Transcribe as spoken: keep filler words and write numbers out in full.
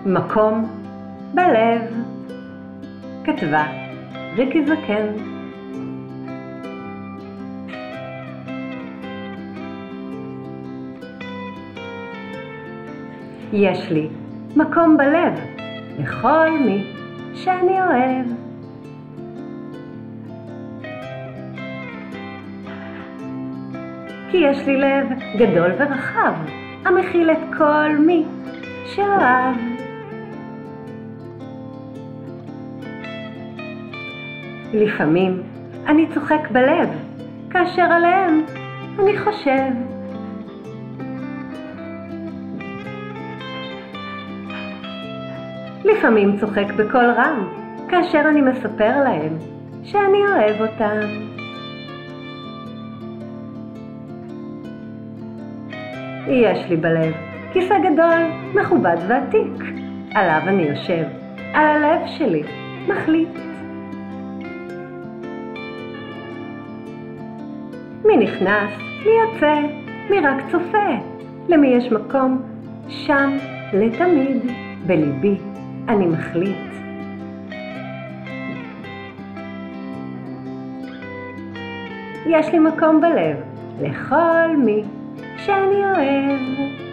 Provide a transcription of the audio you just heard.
מקום בלב. כתבה ריקי זקן. יש לי מקום בלב לכל מי שאני אוהב. כי יש לי לב גדול ורחב, המכיל את כל מי שאוהב. לפעמים אני צוחק בלב, כאשר עליהם אני חושב. לפעמים צוחק בקול רם, כאשר אני מספר להם שאני אוהב אותם. יש לי בלב כיסא גדול, מכובד ועתיק, עליו אני יושב, על הלב שלי מחליט. מי נכנס, מי יוצא, מי רק צופה, למי יש מקום שם לתמיד, בליבי אני מחליט. יש לי מקום בלב לכל מי שאני אוהב.